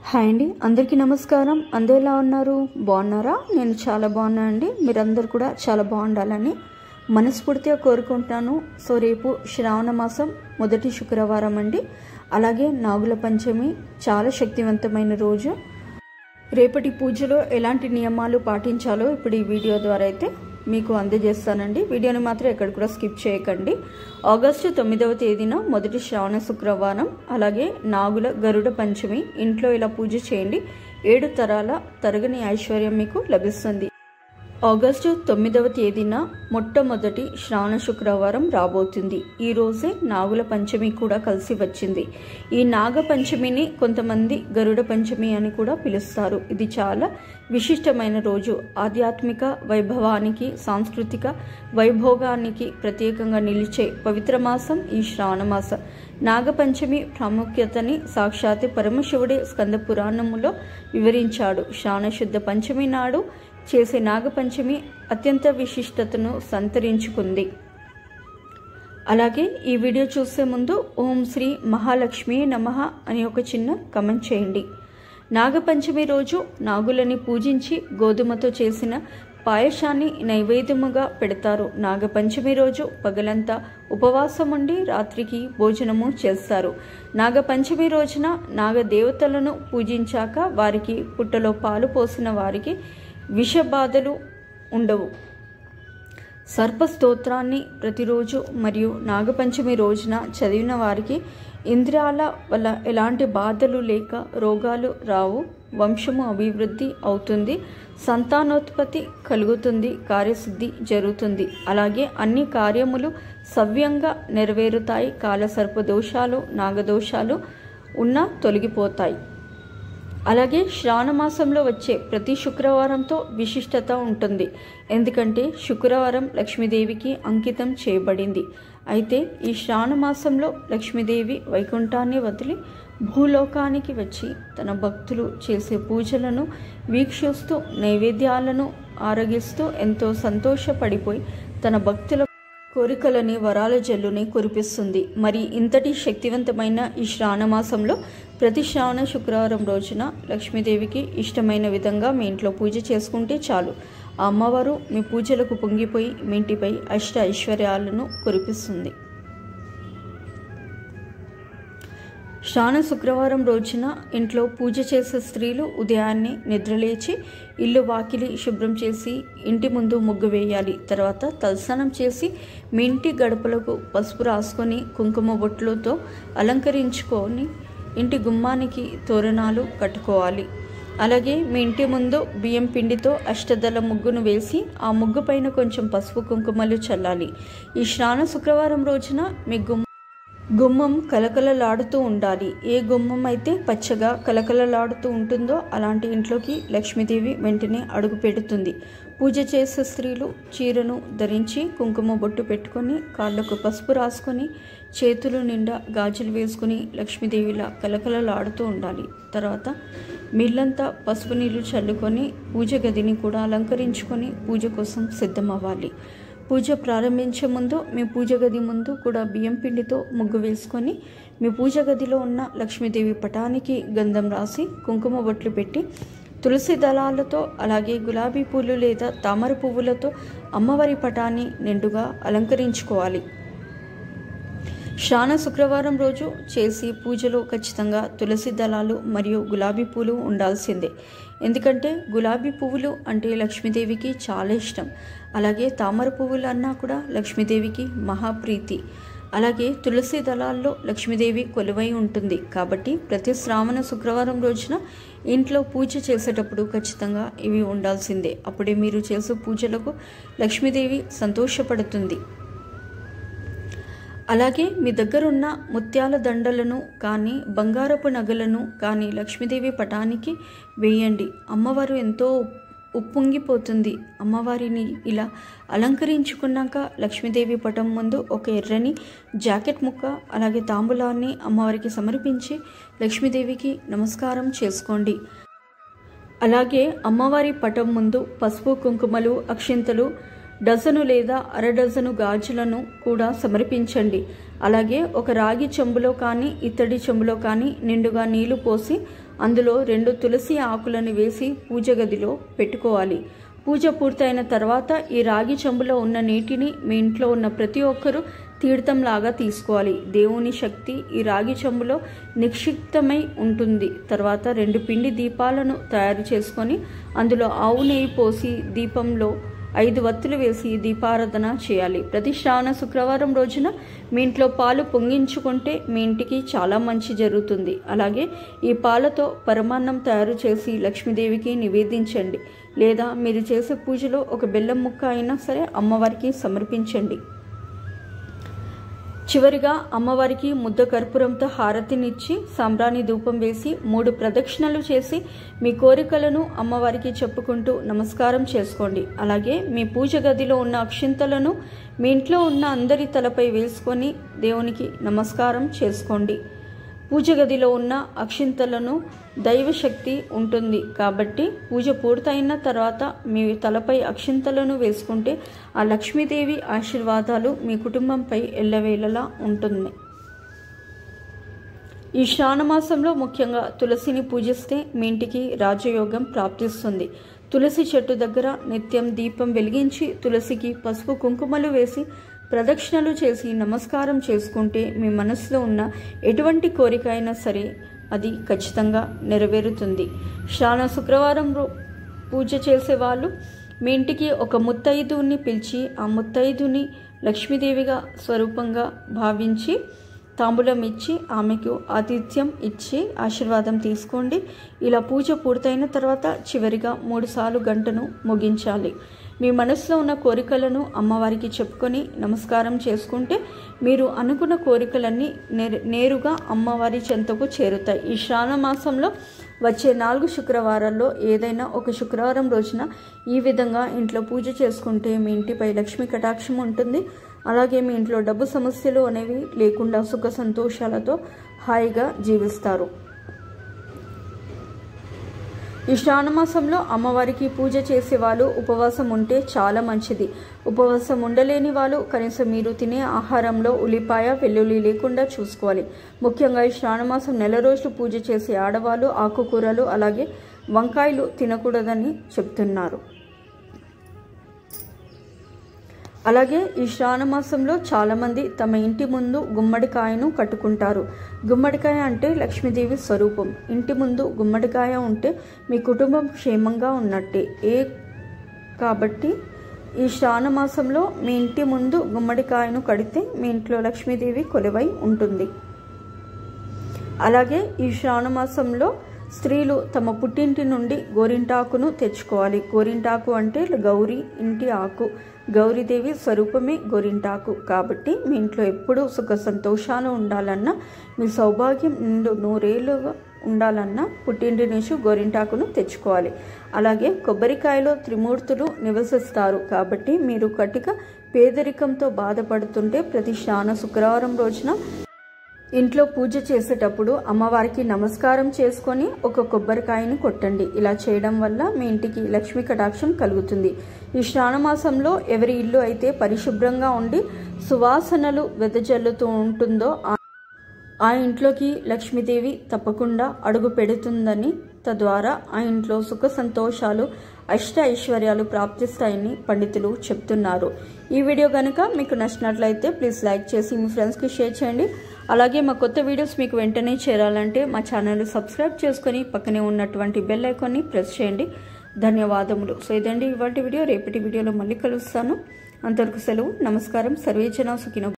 Hi అండి, అందరికీ నమస్కారం. అందరూ ఎలా ఉన్నారు? బాగున్నారా? నేను చాలా బాగున్నా అండి. మీరందరూ కూడా చాలా బాగుండాలని మనస్ఫూర్తిగా కోరుకుంటున్నాను. సో రేపు శ్రావణ మాసం మొదటి శుక్రవారం అండి. అలాగే నాగుల పంచమి, చాలా శక్తివంతమైన రోజు. రేపటి పూజలో ఎలాంటి నియమాలు పాటించాలో ఇప్పుడు ఈ వీడియో ద్వారా అయితే మీకు అందజేస్తానండి. వీడియోని మాత్రం ఎక్కడ కూడా స్కిప్ చేయకండి. ఆగస్టు 9వ తేదీన మొదటి శ్రావణ శుక్రవారం, అలాగే నాగుల గరుడ పంచమి. ఇంట్లో ఇలా పూజ చేయండి, 7 తరాల తరగని ఐశ్వర్యం మీకు లభిస్తుంది. ఆగస్టు 9వ తేదీన మొట్టమొదటి శ్రావణ శుక్రవారం రాబోతుంది. ఈ రోజే నాగుల పంచమి కూడా కలిసి వచ్చింది. ఈ నాగ పంచమిని కొంతమంది గరుడ పంచమి అని కూడా పిలుస్తారు. ఇది చాలా విశిష్టమైన రోజు. ఆధ్యాత్మిక వైభవానికి, సాంస్కృతిక వైభోగానికి ప్రత్యేకంగా నిలిచే పవిత్ర మాసం ఈ శ్రావణ మాసం. నాగపంచమి ప్రాముఖ్యతని సాక్షాత్ పరమశివుడే స్కంద పురాణములో వివరించాడు. శ్రావణ శుద్ధ పంచమి నాడు చేసే నాగపంచమి అత్యంత విశిష్టతను సంతరించుకుంది. అలాగే ఈ వీడియో చూసే ముందు ఓం శ్రీ మహాలక్ష్మి నమః అని ఒక చిన్న కమెంట్ చేయండి. నాగపంచమి రోజు నాగులని పూజించి గోధుమతో చేసిన పాయసాన్ని నైవేద్యముగా పెడతారు. నాగపంచమి రోజు పగలంతా ఉపవాసం ఉండి రాత్రికి భోజనము చేస్తారు. నాగపంచమి రోజున నాగదేవతలను పూజించాక వారికి పుట్టలో పాలు పోసిన వారికి విషబాధలు ఉండవు. సర్పస్తోత్రాన్ని ప్రతిరోజు మరియు నాగపంచమి రోజున చదివిన వారికి ఇంద్రియాల వల్ల ఎలాంటి బాధలు లేక రోగాలు రావు. వంశము అభివృద్ధి అవుతుంది, సంతానోత్పత్తి కలుగుతుంది, కార్యసిద్ధి జరుగుతుంది. అలాగే అన్ని కార్యములు సవ్యంగా నెరవేరుతాయి. కాలసర్ప దోషాలు, నాగదోషాలు ఉన్నా తొలగిపోతాయి. అలాగే శ్రావణ మాసంలో వచ్చే ప్రతి శుక్రవారంతో విశిష్టత ఉంటుంది. ఎందుకంటే శుక్రవారం లక్ష్మీదేవికి అంకితం చేయబడింది. అయితే ఈ శ్రావణ మాసంలో లక్ష్మీదేవి వైకుంఠాన్ని వదిలి భూలోకానికి వచ్చి తన భక్తులు చేసే పూజలను వీక్షిస్తూ నైవేద్యాలను ఆరగిస్తూ ఎంతో సంతోషపడిపోయి తన భక్తుల కోరికలని వరాల జల్లుని కురిపిస్తుంది. మరి ఇంతటి శక్తివంతమైన ఈ శ్రావణ మాసంలో ప్రతి శ్రావణ శుక్రవారం రోజున లక్ష్మీదేవికి ఇష్టమైన విధంగా మీ ఇంట్లో పూజ చేసుకుంటే చాలు. ఆ అమ్మవారు మీ పూజలకు పొంగిపోయి మీ ఇంటిపై అష్ట ఐశ్వర్యాలను కురిపిస్తుంది. శ్రావణ శుక్రవారం రోజున ఇంట్లో పూజ చేసే స్త్రీలు ఉదయాన్నే నిద్రలేచి ఇల్లు వాకిలి శుభ్రం చేసి ఇంటి ముందు ముగ్గు వేయాలి. తర్వాత తలస్నానం చేసి మీ ఇంటి గడపలకు పసుపు రాసుకొని కుంకుమ బొట్లతో అలంకరించుకొని ఇంటి గుమ్మానికి తోరణాలు కట్టుకోవాలి. అలాగే మీ ఇంటి ముందు బియ్యం పిండితో అష్టదళ ముగ్గును వేసి ఆ ముగ్గు పైన కొంచెం పసుపు కుంకుమలు చల్లాలి. ఈ శ్రావణ శుక్రవారం రోజున మీ గుమ్మం కలకలలాడుతూ ఉండాలి. ఏ గుమ్మం అయితే పచ్చగా కలకలలాడుతూ ఉంటుందో అలాంటి ఇంట్లోకి లక్ష్మీదేవి వెంటనే అడుగు పెడుతుంది. పూజ చేసే స్త్రీలు చీరను ధరించి కుంకుమ బొట్టు పెట్టుకొని కాళ్ళకు పసుపు రాసుకొని చేతులు నిండా గాజులు వేసుకుని లక్ష్మీదేవిలా కలకలలాడుతూ ఉండాలి. తర్వాత మీళ్ళంతా పసుపు నీళ్లు చల్లుకొని పూజ గదిని కూడా అలంకరించుకొని పూజ కోసం సిద్ధమవ్వాలి. పూజ ప్రారంభించే ముందు మీ పూజ గది ముందు కూడా బియ్యం పిండితో ముగ్గు వేసుకొని మీ పూజ గదిలో ఉన్న లక్ష్మీదేవి పటానికి గంధం రాసి కుంకుమ బొట్లు పెట్టి తులసి దళాలతో అలాగే గులాబీ పూలు లేదా తామర పువ్వులతో అమ్మవారి పటాన్ని నిండుగా అలంకరించుకోవాలి. శ్రావణ శుక్రవారం రోజు చేసి పూజలో ఖచ్చితంగా తులసి దళాలు మరియు గులాబీ పూలు ఉండాల్సిందే. ఎందుకంటే గులాబీ పువ్వులు అంటే లక్ష్మీదేవికి చాలా ఇష్టం. అలాగే తామర పువ్వులు అన్నా కూడా లక్ష్మీదేవికి మహాప్రీతి. అలాగే తులసి దళాల్లో లక్ష్మీదేవి కొలువై ఉంటుంది. కాబట్టి ప్రతి శ్రావణ శుక్రవారం రోజున ఇంట్లో పూజ చేసేటప్పుడు ఖచ్చితంగా ఇవి ఉండాల్సిందే. అప్పుడే మీరు చేసే పూజలకు లక్ష్మీదేవి సంతోషపడుతుంది. అలాగే మీ దగ్గరున్న ముత్యాల దండలను కానీ బంగారపు నగలను కానీ లక్ష్మీదేవి పటానికి వేయండి. అమ్మవారు ఎంతో ఉప్పొంగిపోతుంది. అమ్మవారిని ఇలా అలంకరించుకున్నాక లక్ష్మీదేవి పటం ముందు ఒక ఎర్రని జాకెట్ ముక్క అలాగే తాంబూలాన్ని అమ్మవారికి సమర్పించి లక్ష్మీదేవికి నమస్కారం చేసుకోండి. అలాగే అమ్మవారి పటం ముందు పసుపు కుంకుమలు, అక్షింతలు, డజను లేదా అర డజను గాజులను కూడా సమర్పించండి. అలాగే ఒక రాగి చెంబులో కానీ ఇత్తడి చెంబులో కానీ నిండుగా నీళ్లు పోసి అందులో 2 తులసి ఆకులను వేసి పూజ గదిలో పెట్టుకోవాలి. పూజ పూర్తయిన తర్వాత ఈ రాగి చెంబులో ఉన్న నీటిని మీ ఇంట్లో ఉన్న ప్రతి ఒక్కరూ తీర్థంలాగా తీసుకోవాలి. దేవుని శక్తి ఈ రాగి చెంబులో నిక్షిప్తమై ఉంటుంది. తర్వాత 2 పిండి దీపాలను తయారు చేసుకొని అందులో ఆవు నెయ్యి పోసి దీపంలో 5 వత్తులు వేసి దీపారాధన చేయాలి. ప్రతి శ్రావణ శుక్రవారం రోజున మీ ఇంట్లో పాలు పొంగించుకుంటే మీ ఇంటికి చాలా మంచి జరుగుతుంది. అలాగే ఈ పాలతో పరమాన్నం తయారు చేసి లక్ష్మీదేవికి నివేదించండి. లేదా మీరు చేసే పూజలో ఒక బెల్లం ముక్క అయినా సరే అమ్మవారికి సమర్పించండి. చివరిగా అమ్మవారికి ముద్ద కర్పూరంతో హారతినిచ్చి సాంబ్రాణి ధూపం వేసి 3 ప్రదక్షిణలు చేసి మీ కోరికలను అమ్మవారికి చెప్పుకుంటూ నమస్కారం చేసుకోండి. అలాగే మీ పూజ గదిలో ఉన్న అక్షింతలను మీ ఇంట్లో ఉన్న అందరి తలపై వేసుకొని దేవునికి నమస్కారం చేసుకోండి. పూజ గదిలో ఉన్న అక్షింతలను దైవశక్తి ఉంటుంది కాబట్టి పూజ పూర్తయిన తర్వాత మీ తలపై అక్షింతలను వేసుకుంటే ఆ లక్ష్మీదేవి ఆశీర్వాదాలు మీ కుటుంబంపై ఎల్లవేళలా ఉంటుంది. ఈ శ్రావణమాసంలో ముఖ్యంగా తులసిని పూజిస్తే మీ ఇంటికి రాజయోగం ప్రాప్తిస్తుంది. తులసి చెట్టు దగ్గర నిత్యం దీపం వెలిగించి తులసికి పసుపు కుంకుమలు వేసి ప్రదక్షిణలు చేసి నమస్కారం చేసుకుంటే మీ మనసులో ఉన్న ఎటువంటి కోరిక అయినా సరే అది ఖచ్చితంగా నెరవేరుతుంది. శ్రావణ శుక్రవారం పూజ చేసేవాళ్ళు మీ ఇంటికి ఒక ముత్తైదుని పిలిచి ఆ ముత్తైదుని లక్ష్మీదేవిగా స్వరూపంగా భావించి తాంబూలం ఇచ్చి ఆమెకు ఆతిథ్యం ఇచ్చి ఆశీర్వాదం తీసుకోండి. ఇలా పూజ పూర్తయిన తర్వాత చివరిగా 3 సార్లు గంటను ముగించాలి. మీ మనసులో ఉన్న కోరికలను అమ్మవారికి చెప్పుకొని నమస్కారం చేసుకుంటే మీరు అనుకున్న కోరికలన్నీ నేరుగా అమ్మవారి చెంతకు చేరుతాయి. ఈ శ్రావణ మాసంలో వచ్చే 4 శుక్రవారాల్లో ఏదైనా ఒక శుక్రవారం రోజున ఈ విధంగా ఇంట్లో పూజ చేసుకుంటే మీ ఇంటిపై లక్ష్మీ కటాక్షం ఉంటుంది. అలాగే మీ ఇంట్లో డబ్బు సమస్యలు అనేవి లేకుండా సుఖ సంతోషాలతో హాయిగా జీవిస్తారు. ఈ శ్రావణమాసంలో అమ్మవారికి పూజ చేసే వాళ్ళు ఉపవాసం ఉంటే చాలా మంచిది. ఉపవాసం ఉండలేని వాళ్ళు కనీసం మీరు తినే ఆహారంలో ఉల్లిపాయ వెల్లుల్లి లేకుండా చూసుకోవాలి. ముఖ్యంగా ఈ శ్రావణమాసం 4 రోజులు పూజ చేసే ఆడవాళ్ళు ఆకుకూరలు అలాగే వంకాయలు తినకూడదని చెప్తున్నారు. అలాగే ఈ శ్రావణ మాసంలో చాలామంది తమ ఇంటి ముందు గుమ్మడికాయను కట్టుకుంటారు. గుమ్మడికాయ అంటే లక్ష్మీదేవి స్వరూపం. ఇంటి ముందు గుమ్మడికాయ ఉంటే మీ కుటుంబం క్షేమంగా ఉన్నట్టే. కాబట్టి ఈ శ్రావణ మాసంలో మీ ఇంటి ముందు గుమ్మడికాయను కడితే మీ ఇంట్లో లక్ష్మీదేవి కొలువై ఉంటుంది. అలాగే ఈ శ్రావణ మాసంలో స్త్రీలు తమ పుట్టింటి నుండి గోరింటాకును తెచ్చుకోవాలి. గోరింటాకు అంటే గౌరీ ఇంటి ఆకు. గౌరీదేవి స్వరూపమే గోరింటాకు. కాబట్టి మీ ఇంట్లో ఎప్పుడూ సుఖ సంతోషాలు ఉండాలన్నా మీ సౌభాగ్యం నిండు 100 ఏళ్ళుగా ఉండాలన్నా పుట్టింటి నుంచి గోరింటాకును తెచ్చుకోవాలి. అలాగే కొబ్బరికాయలో త్రిమూర్తులు నివసిస్తారు. కాబట్టి మీరు కటిక పేదరికంతో బాధపడుతుంటే ప్రతి శ్రావణ శుక్రవారం రోజున ఇంట్లో పూజ చేసేటప్పుడు అమ్మవారికి నమస్కారం చేసుకొని ఒక కొబ్బరికాయని కొట్టండి. ఇలా చేయడం వల్ల మీ ఇంటికి లక్ష్మీ కటాక్షం కలుగుతుంది. ఈ శ్రావణ మాసంలో ఎవరి ఇల్లు అయితే పరిశుభ్రంగా ఉండి సువాసనలు వెదజల్లుతూ ఉంటుందో ఆ ఇంట్లోకి లక్ష్మీదేవి తప్పకుండా అడుగు పెడుతుందని, తద్వారా ఆ ఇంట్లో సుఖ సంతోషాలు అష్ట ఐశ్వర్యాలు ప్రాప్తిస్తాయని పండితులు చెప్తున్నారు. ఈ వీడియో కనుక మీకు నచ్చినట్లయితే ప్లీజ్ లైక్ చేసి మీ ఫ్రెండ్స్కి షేర్ చేయండి. అలాగే మా కొత్త వీడియోస్ మీకు వెంటనే చేరాలంటే మా ఛానల్ని సబ్స్క్రైబ్ చేసుకొని పక్కనే ఉన్నటువంటి బెల్ ఐకాన్ని ప్రెస్ చేయండి. ధన్యవాదములు. సో ఇదండి ఇవాటి వీడియో. రేపటి వీడియోలో మళ్ళీ కలుస్తాను. అంతవరకు సెలవు. నమస్కారం. సర్వే జన సుఖినో.